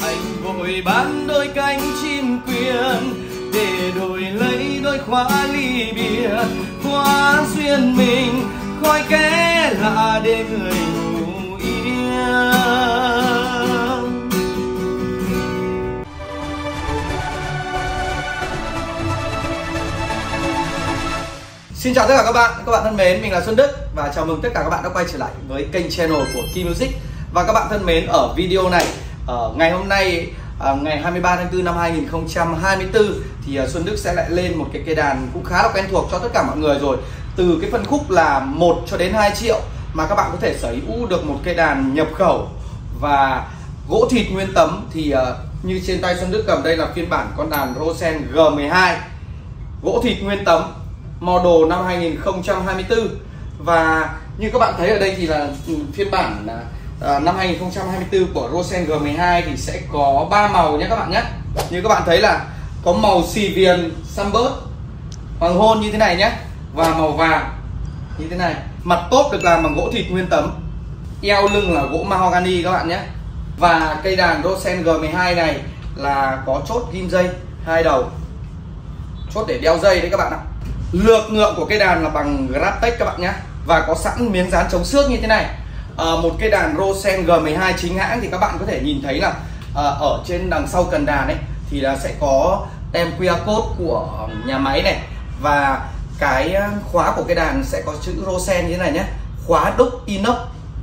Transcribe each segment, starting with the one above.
Anh vội bán đôi cánh chim quyên để đổi lấy đôi khóa ly bia. Khóa duyên mình khói kẽ lạ để người ngủ yên. Xin chào tất cả các bạn thân mến, mình là Xuân Đức và chào mừng tất cả các bạn đã quay trở lại với kênh channel của Key Music. Và các bạn thân mến, ở video này, ngày hôm nay ngày 23 tháng 4 năm 2024 thì Xuân Đức sẽ lại lên một cái cây đàn cũng khá là quen thuộc cho tất cả mọi người rồi. Từ cái phân khúc là 1 cho đến 2 triệu mà các bạn có thể sở hữu được một cây đàn nhập khẩu và gỗ thịt nguyên tấm. Thì như trên tay Xuân Đức cầm đây là phiên bản con đàn Rosen G12 gỗ thịt nguyên tấm model năm 2024. Và như các bạn thấy ở đây thì là phiên bản năm 2024 của Rosen G12 thì sẽ có 3 màu nhé các bạn nhé. Như các bạn thấy là có màu xì viền sunburst hoàng hôn như thế này nhé, và màu vàng như thế này. Mặt top được làm bằng gỗ thịt nguyên tấm, eo lưng là gỗ mahogany các bạn nhé. Và cây đàn Rosen G12 này là có chốt ghim dây 2 đầu, chốt để đeo dây đấy các bạn ạ. Lược ngượng của cây đàn là bằng Graptex các bạn nhé, và có sẵn miếng dán chống xước như thế này. Một cây đàn Rosen G12 chính hãng thì các bạn có thể nhìn thấy là ở trên đằng sau cần đàn ấy thì là sẽ có tem QR code của nhà máy này, và cái khóa của cây đàn sẽ có chữ Rosen như thế này nhé, khóa đúc inox,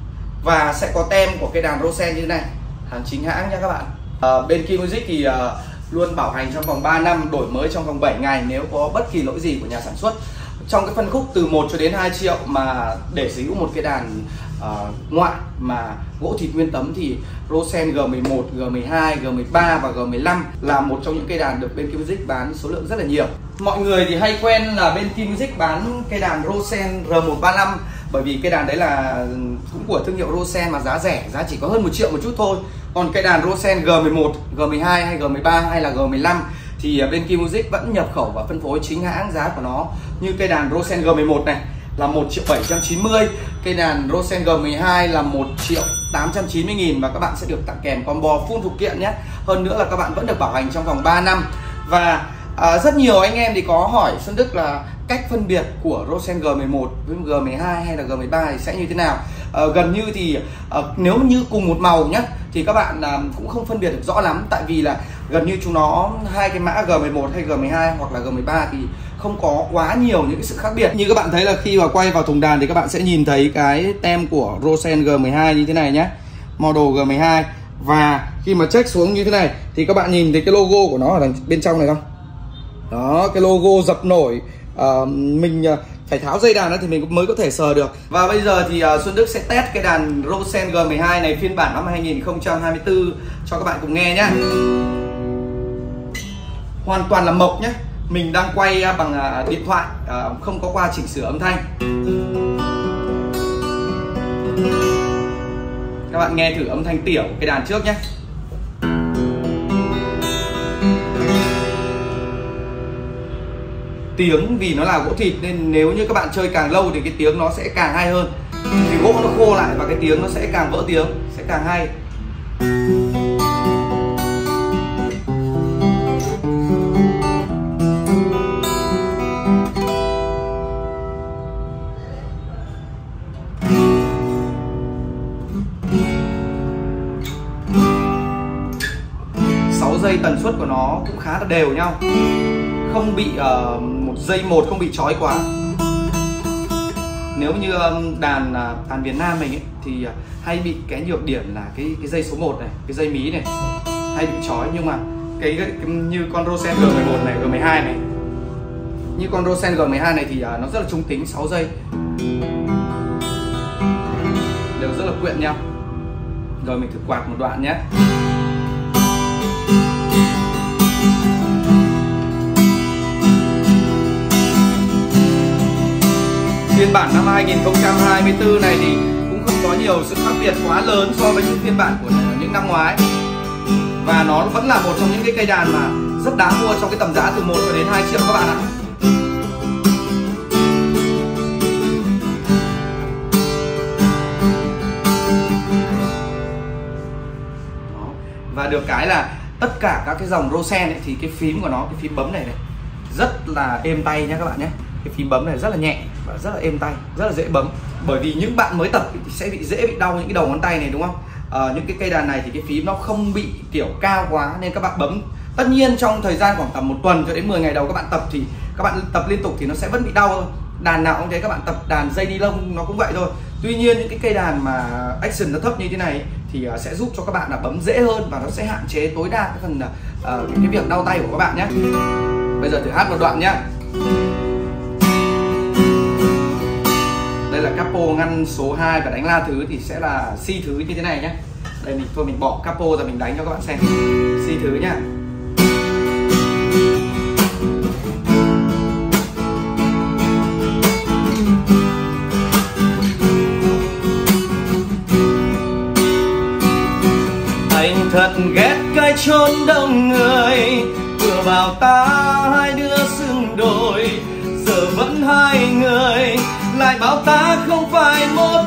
và sẽ có tem của cây đàn Rosen như thế này, hàng chính hãng nha các bạn. Bên Key Music thì luôn bảo hành trong vòng 3 năm, đổi mới trong vòng 7 ngày nếu có bất kỳ lỗi gì của nhà sản xuất. Trong cái phân khúc từ 1 cho đến 2 triệu mà để sở hữu một cái đàn ngoại mà gỗ thịt nguyên tấm thì Rosen G11, G12, G13 và G15 là một trong những cây đàn được bên Key Music bán số lượng rất là nhiều. Mọi người thì hay quen là bên Key Music bán cây đàn Rosen R135, bởi vì cây đàn đấy là cũng của thương hiệu Rosen mà giá rẻ, giá chỉ có hơn 1 triệu một chút thôi. Còn cây đàn Rosen G11, G12 hay G13 hay là G15 thì bên Key Music vẫn nhập khẩu và phân phối chính hãng giá của nó. Như cây đàn Rosen G11 này là 1.790.000, cây đàn Rosen G12 là 1.890.000 và các bạn sẽ được tặng kèm combo full phụ kiện nhé. Hơn nữa là các bạn vẫn được bảo hành trong vòng 3 năm. Và rất nhiều anh em thì có hỏi Xuân Đức là cách phân biệt của Rosen G11 với G12 hay là G13 thì sẽ như thế nào. Gần như thì nếu như cùng một màu nhé thì các bạn cũng không phân biệt được rõ lắm, tại vì là gần như chúng nó hai cái mã G11 hay G12 hoặc là G13 thì không có quá nhiều những cái sự khác biệt. Như các bạn thấy là khi mà quay vào thùng đàn thì các bạn sẽ nhìn thấy cái tem của Rosen G12 như thế này nhé, model G12. Và khi mà check xuống như thế này thì các bạn nhìn thấy cái logo của nó ở đằng bên trong này không? Đó, cái logo dập nổi. Mình phải tháo dây đàn ra thì mình mới có thể sờ được. Và bây giờ thì Xuân Đức sẽ test cái đàn Rosen G12 này phiên bản năm 2024 cho các bạn cùng nghe nhé. Hoàn toàn là mộc nhé. Mình đang quay bằng điện thoại, không có qua chỉnh sửa âm thanh. Các bạn nghe thử âm thanh tỉa của cái đàn trước nhé. Tiếng vì nó là gỗ thịt nên nếu như các bạn chơi càng lâu thì cái tiếng nó sẽ càng hay hơn. Thì gỗ nó khô lại và cái tiếng nó sẽ càng vỡ tiếng, sẽ càng hay. Dây tần suất của nó cũng khá là đều nhau, không bị một dây một không bị chói quá. Nếu như đàn Việt Nam mình ấy, thì hay bị cái nhược điểm là cái dây số 1 này, cái dây mí này hay bị chói. Nhưng mà cái như con Rosen G11 này, G12 này, như con Rosen G12 này thì nó rất là trung tính, 6 dây đều rất là quyện nhau. Rồi mình thử quạt một đoạn nhé. Phiên bản năm 2024 này thì cũng không có nhiều sự khác biệt quá lớn so với những phiên bản của những năm ngoái. Và nó vẫn là một trong những cái cây đàn mà rất đáng mua trong cái tầm giá từ 1 cho đến 2 triệu các bạn ạ. Và được cái là tất cả các cái dòng Rosen ấy, thì cái phím của nó, cái phím bấm này rất là êm tay nhé các bạn nhé. Cái phím bấm này rất là nhẹ và rất là êm tay, rất là dễ bấm. Bởi vì những bạn mới tập thì sẽ dễ bị đau những cái đầu ngón tay này, đúng không? Những cái cây đàn này thì cái phím nó không bị kiểu cao quá nên các bạn bấm. Tất nhiên trong thời gian khoảng tầm 1 tuần cho đến 10 ngày đầu các bạn tập thì các bạn tập liên tục thì nó sẽ vẫn bị đau thôi. Đàn nào cũng thế, các bạn tập đàn dây ni lông nó cũng vậy thôi. Tuy nhiên những cái cây đàn mà action nó thấp như thế này thì sẽ giúp cho các bạn là bấm dễ hơn và nó sẽ hạn chế tối đa cái phần cái việc đau tay của các bạn nhé. Bây giờ thử hát một đoạn nhá. Đây là capo ngăn số 2 và đánh la thứ thì sẽ là si thứ như thế này nhé. Đây mình bỏ capo ra mình đánh cho các bạn xem. Si thứ nhá. Anh thật ghét cái chốn đông người, vừa bảo ta hai đứa xứng đôi, giờ vẫn hai người lại bảo ta không phải một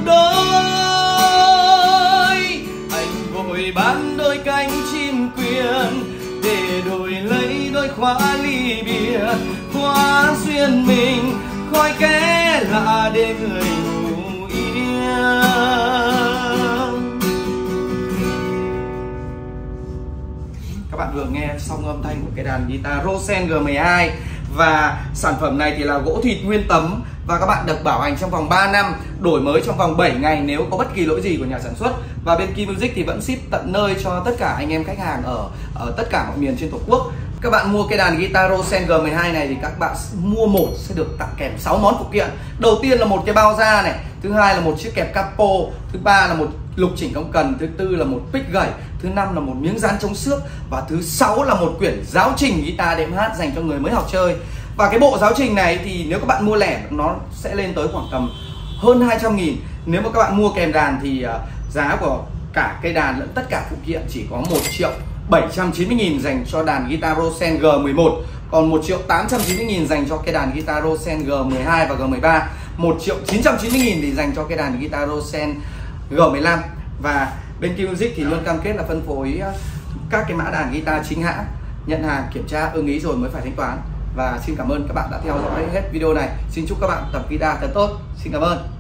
đôi. Anh vội bán đôi cánh chim quyên để đổi lấy đôi khóa ly bia, khóa duyên mình khói kẽ lạ để người ngủ yên. Các bạn vừa nghe xong âm thanh của cái đàn guitar Rosen G12. Và sản phẩm này thì là gỗ thịt nguyên tấm và các bạn được bảo hành trong vòng 3 năm, đổi mới trong vòng 7 ngày nếu có bất kỳ lỗi gì của nhà sản xuất. Và bên Key Music thì vẫn ship tận nơi cho tất cả anh em khách hàng ở tất cả mọi miền trên Tổ quốc. Các bạn mua cái đàn guitar Rosen G12 này thì các bạn mua một sẽ được tặng kèm 6 món phụ kiện. Đầu tiên là một cái bao da này, thứ hai là một chiếc kẹp capo, thứ ba là một lục chỉnh công cần, thứ tư là một pick gẩy, thứ năm là một miếng dán chống xước và thứ 6 là một quyển giáo trình guitar đệm hát dành cho người mới học chơi. Và cái bộ giáo trình này thì nếu các bạn mua lẻ nó sẽ lên tới khoảng tầm hơn 200.000. Nếu mà các bạn mua kèm đàn thì giá của cả cây đàn lẫn tất cả phụ kiện chỉ có 1.790.000 dành cho đàn guitar Rosen G11, còn 1.890.000 dành cho cây đàn guitar Rosen G12 và G13, 1.990.000 thì dành cho cây đàn guitar Rosen G15. Và bên Key Music thì luôn cam kết là phân phối các cái mã đàn guitar chính hãng, nhận hàng kiểm tra ưng ý rồi mới phải thanh toán. Và xin cảm ơn các bạn đã theo dõi hết video này. Xin chúc các bạn tập guitar thật tốt. Xin cảm ơn.